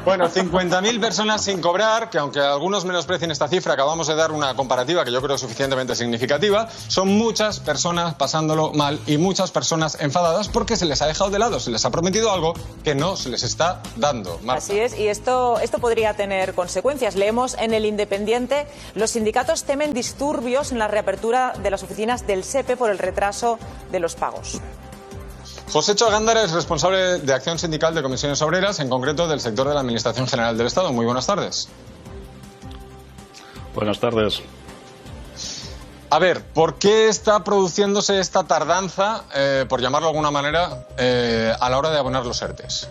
Bueno, 50.000 personas sin cobrar, que aunque algunos menosprecien esta cifra, acabamos de dar una comparativa que yo creo suficientemente significativa, son muchas personas pasándolo mal y muchas personas enfadadas porque se les ha dejado de lado, se les ha prometido algo que no se les está dando. Marta. Así es, y esto podría tener consecuencias. Leemos en El Independiente: los sindicatos temen disturbios en la reapertura de las oficinas del SEPE por el retraso de los pagos. Josécho Gándara es responsable de Acción Sindical de Comisiones Obreras, en concreto del sector de la Administración General del Estado. Muy buenas tardes. Buenas tardes. A ver, ¿por qué está produciéndose esta tardanza, por llamarlo de alguna manera, a la hora de abonar los ERTEs?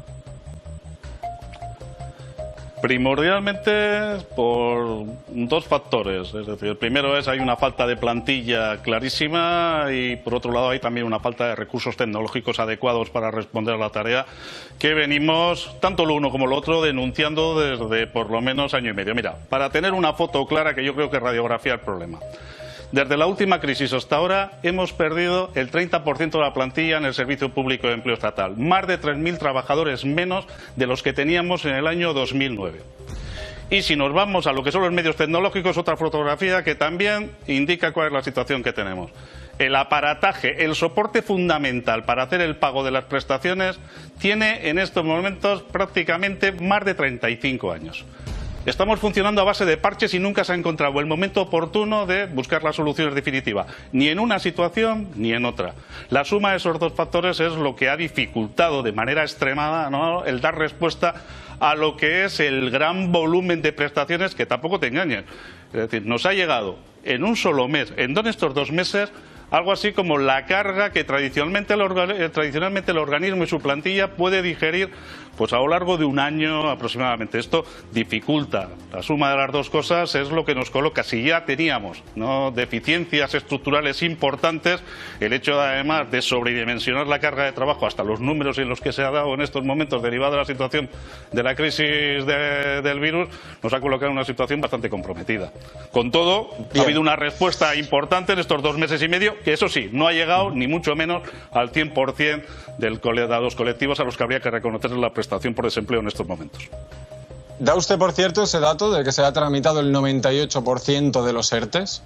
Primordialmente por dos factores. Es decir, el primero es hay una falta de plantilla clarísima y por otro lado hay también una falta de recursos tecnológicos adecuados para responder a la tarea que venimos, tanto lo uno como lo otro, denunciando desde por lo menos año y medio. Mira, para tener una foto clara, que yo creo que radiografía el problema. Desde la última crisis hasta ahora hemos perdido el 30% de la plantilla en el Servicio Público de Empleo Estatal. Más de 3.000 trabajadores menos de los que teníamos en el año 2009. Y si nos vamos a lo que son los medios tecnológicos, otra fotografía que también indica cuál es la situación que tenemos. El aparataje, el soporte fundamental para hacer el pago de las prestaciones tiene en estos momentos prácticamente más de 35 años. Estamos funcionando a base de parches y nunca se ha encontrado el momento oportuno de buscar las soluciones definitivas, ni en una situación ni en otra. La suma de esos dos factores es lo que ha dificultado de manera extremada, ¿no?, el dar respuesta a lo que es el gran volumen de prestaciones, que tampoco te engañen. Es decir, nos ha llegado en un solo mes, en estos 2 meses, algo así como la carga que tradicionalmente el organismo y su plantilla puede digerir pues a lo largo de un año aproximadamente. Esto dificulta. La suma de las dos cosas es lo que nos coloca. Si ya teníamos, ¿no?, deficiencias estructurales importantes, el hecho además de sobredimensionar la carga de trabajo hasta los números en los que se ha dado en estos momentos derivado de la situación de la crisis del virus, nos ha colocado en una situación bastante comprometida. Con todo, ha habido una respuesta importante en estos 2 meses y medio, que eso sí, no ha llegado ni mucho menos al 100% de los colectivos a los que habría que reconocer la prestación por desempleo en estos momentos. ¿Da usted, por cierto, ese dato de que se ha tramitado el 98% de los ERTEs?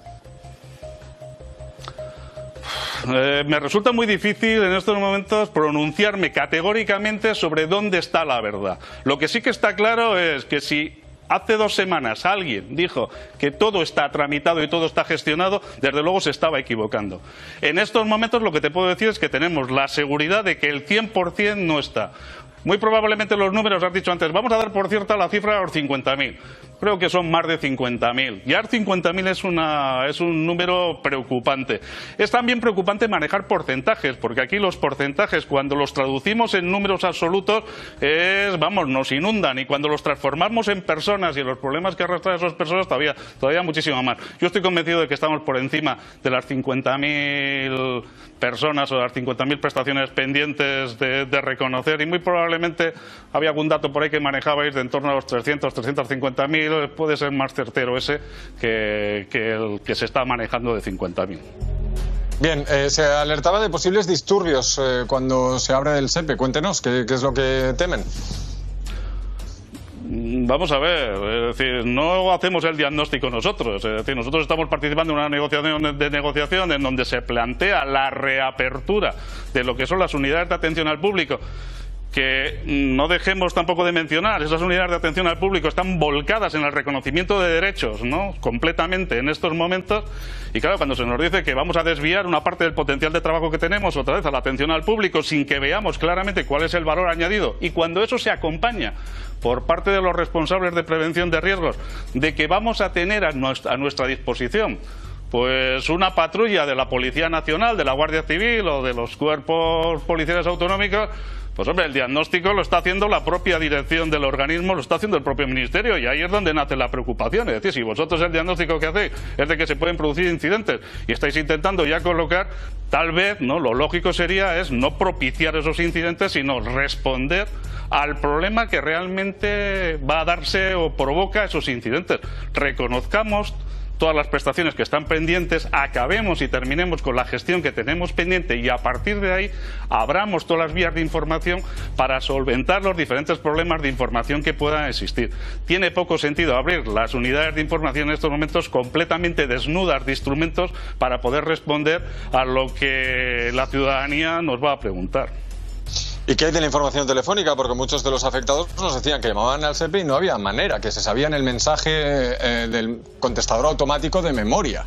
Me resulta muy difícil en estos momentos pronunciarme categóricamente sobre dónde está la verdad. Lo que sí que está claro es que si hace 2 semanas alguien dijo que todo está tramitado y todo está gestionado, desde luego se estaba equivocando. En estos momentos lo que te puedo decir es que tenemos la seguridad de que el 100% no está. Muy probablemente los números, has dicho antes, vamos a dar por cierta la cifra de los 50.000. Creo que son más de 50.000. Ya 50.000 es un número preocupante. Es también preocupante manejar porcentajes, porque aquí los porcentajes, cuando los traducimos en números absolutos, nos inundan. Y cuando los transformamos en personas y en los problemas que arrastran esas personas, todavía muchísimo más. Yo estoy convencido de que estamos por encima de las 50.000 personas o las 50.000 prestaciones pendientes de reconocer, y muy probablemente había algún dato por ahí que manejabais de en torno a los 350.000. Puede ser más certero ese que el que se está manejando de 50.000. Bien, se alertaba de posibles disturbios cuando se abre el SEPE. Cuéntenos, ¿qué es lo que temen? Vamos a ver, es decir, no hacemos el diagnóstico nosotros, es decir, nosotros estamos participando en una negociación en donde se plantea la reapertura de lo que son las unidades de atención al público. Que no dejemos tampoco de mencionar, esas unidades de atención al público están volcadas en el reconocimiento de derechos, ¿no?, completamente en estos momentos, y claro, cuando se nos dice que vamos a desviar una parte del potencial de trabajo que tenemos otra vez a la atención al público sin que veamos claramente cuál es el valor añadido, y cuando eso se acompaña por parte de los responsables de prevención de riesgos de que vamos a tener a nuestra disposición pues una patrulla de la Policía Nacional, de la Guardia Civil o de los cuerpos policiales autonómicos, pues hombre, el diagnóstico lo está haciendo la propia dirección del organismo, lo está haciendo el propio ministerio, y ahí es donde nace la preocupación. Es decir, si vosotros el diagnóstico que hacéis es de que se pueden producir incidentes y estáis intentando ya colocar, tal vez, ¿no?, lo lógico sería no propiciar esos incidentes, sino responder al problema que realmente va a darse o provoca esos incidentes. Reconozcamos todas las prestaciones que están pendientes, acabemos y terminemos con la gestión que tenemos pendiente y a partir de ahí abramos todas las vías de información para solventar los diferentes problemas de información que puedan existir. Tiene poco sentido abrir las unidades de información en estos momentos completamente desnudas de instrumentos para poder responder a lo que la ciudadanía nos va a preguntar. ¿Y qué hay de la información telefónica? Porque muchos de los afectados nos decían que llamaban al SEPE y no había manera, que se sabían el mensaje del contestador automático de memoria.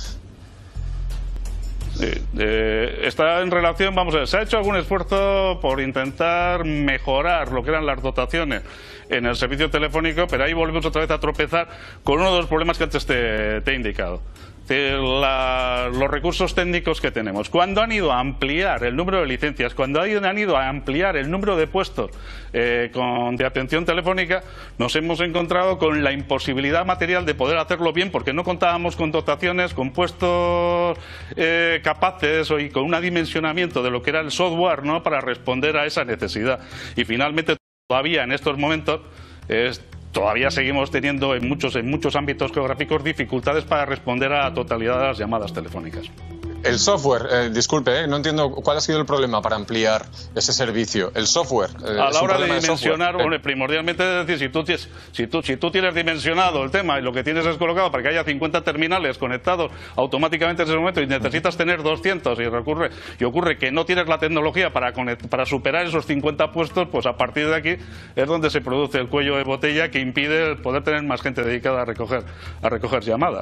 Está en relación, vamos a ver, se ha hecho algún esfuerzo por intentar mejorar lo que eran las dotaciones en el servicio telefónico, pero ahí volvemos otra vez a tropezar con uno de los problemas que antes te he indicado. Los recursos técnicos que tenemos. Cuando han ido a ampliar el número de licencias, cuando han ido a ampliar el número de puestos de atención telefónica, nos hemos encontrado con la imposibilidad material de poder hacerlo bien porque no contábamos con dotaciones, con puestos capaces y con un dimensionamiento de lo que era el software, ¿no?, para responder a esa necesidad. Y finalmente todavía en estos momentos todavía seguimos teniendo en muchos ámbitos geográficos dificultades para responder a la totalidad de las llamadas telefónicas. El software, disculpe, no entiendo cuál ha sido el problema para ampliar ese servicio. El software. A la hora de dimensionar, primordialmente es decir, si tú tienes dimensionado el tema y lo que tienes es colocado para que haya 50 terminales conectados automáticamente en ese momento y necesitas tener 200 y ocurre que no tienes la tecnología para superar esos 50 puestos, pues a partir de aquí es donde se produce el cuello de botella que impide poder tener más gente dedicada a recoger llamadas.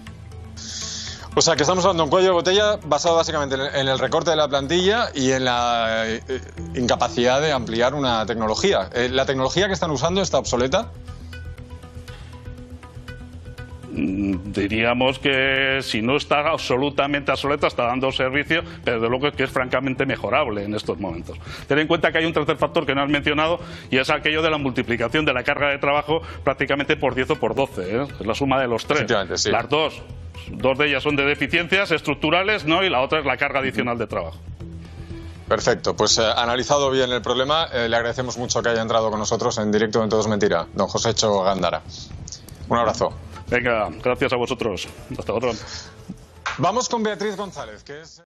O sea, que estamos hablando de un cuello de botella basado básicamente en el recorte de la plantilla y en la incapacidad de ampliar una tecnología. ¿La tecnología que están usando está obsoleta? Diríamos que si no está absolutamente obsoleta, está dando servicio, pero de luego que es francamente mejorable en estos momentos. Ten en cuenta que hay un tercer factor que no has mencionado y es aquello de la multiplicación de la carga de trabajo prácticamente por 10 o por 12, es la suma de los tres. Sí. Las dos de ellas son de deficiencias estructurales, ¿no?, y la otra es la carga adicional de trabajo. Perfecto, pues analizado bien el problema, le agradecemos mucho que haya entrado con nosotros en directo en Todo es Mentira, don Josécho Gándara. Un abrazo. Venga, gracias a vosotros. Hasta otro. Vamos con Beatriz González, que es...